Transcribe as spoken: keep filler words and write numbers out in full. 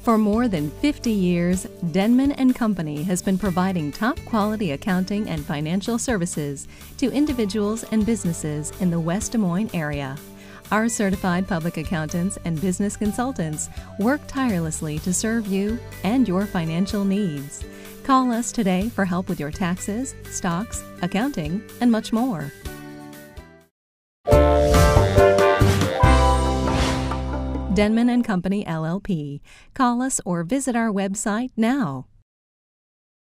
For more than fifty years, Denman and Company has been providing top-quality accounting and financial services to individuals and businesses in the West Des Moines area. Our certified public accountants and business consultants work tirelessly to serve you and your financial needs. Call us today for help with your taxes, stocks, accounting, and much more. Denman and Company, L L P. Call us or visit our website now.